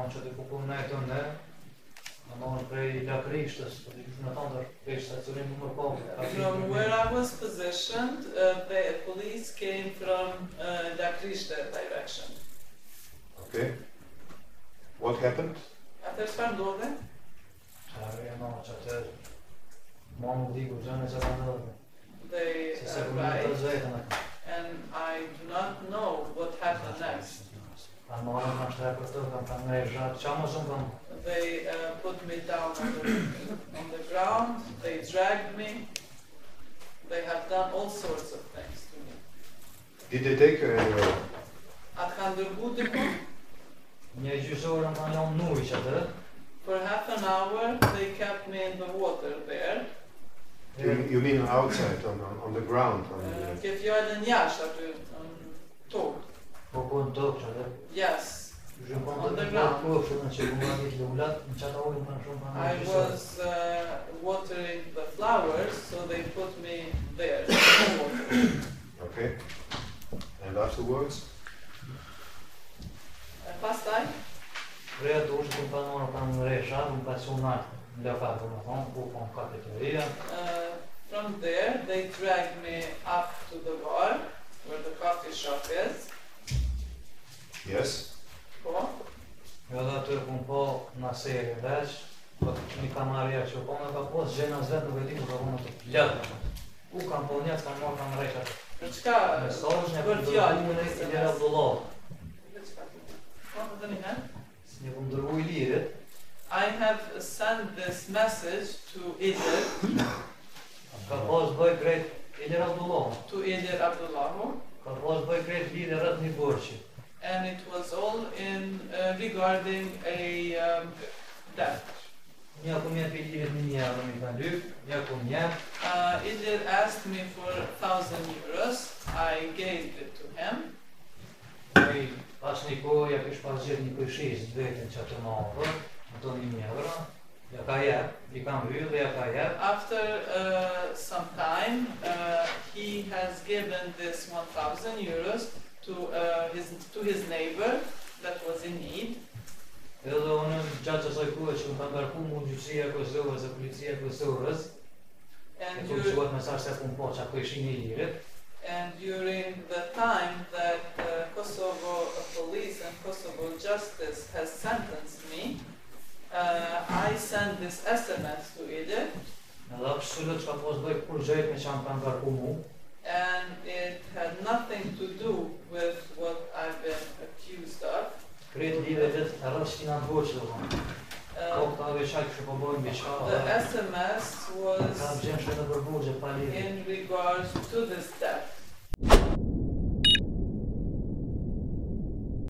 Në që të kupon në e të në, në mënë prej lakrishtës, për të kështë në tëndër, prej stacionin nëmër povë. From where I was positioned, the police came from Lakrishte direction. Okay. What happened? Atëherë çfarë ndodhi? Qarë e në që të më më diku gjënë që ka ndodhë. They Se se përmi të arrived, zvetën e ka. and I do not know what happened next. Kanë marrë në shtre për të, kanë kanë mrejshat, qa më shumë kanë? They put me down on the ground, they dragged me, they have done all sorts of things to me. Did they take her anywhere? Atë kanë dërgu diku, Një gjysore më kanë janë nuj që të, for half an hour they kept me in the water there. You mean outside, on the ground? Ke fjallën jashtë aty në tokë. po po në tokë që të. Yes, Shumë On kanë the të ground. po shumë që ku nga një lullat, në qatë ujnë kanë shumë kanë I një gjysore. was watering the flowers, so they put me there in the water. Okay. And afterwards? Pastaj, Reja të ushë të më kanë marrë kanë mrejshat, më kanë shumë natë në lokatë, më thonë, ku kanë kafeteria. from there they dragged me up to the bar, where the coffee shop is. Yes. Po, Jo dhe aty ku më po në seri veç, po një kamarja që po me ka posë gjena zvetë nuk e di, nuk ka po në të plëtë. U kam po njëtë kanë marrë kanë mrejshat. për çka? Mesazh një Për për fjalë, dërguar për e lera vëllohë. Për çka? Po, të një herë. Një ku më dërgu i lirit, I have sent this message to Ilir, ka pas bëj krejt i lera vëllohë. to Ilir Abdullahu, Ka pas bëj krejt lidhe rrët një bërqi. and it was all in regarding a debt. Një ku mjetë i lirit një euro mi ka lyp, një ku mjetë, Ilir asked me for 1,000 euros. I gave it to him. i pas një kohë, ja kish pas gjithë një këshis vetën që të më ofër, në të 1.000 euro, ja ka jep, i kam hyllë dhe ja ka jep. After some time, he has given this 1,000 euros to his neighbor that was in need. Edhe unë gjatë asaj kohë që më kanë ngarku mu gjyqësia e Kosovës dhe policia e Kosovës, e And, ku më quat mesazh se ku më po që ishin i lirit, and during the time that Kosovo police and Kosovo justice has sentenced me, I sent this SMS to Ilir, edhe absolut që ka pos bëj kur gjejt me që më kanë ngarku mu, and it had nothing to do with what I've been accused of. krejt lidhe vetë e rrës që nga ndroqë dhe thonë. Ko Uh, këta dhe shaj kështë po bojnë mbi qa, the SMS ka was gjenë që në përbogje pa lidhe. in regards to this debt.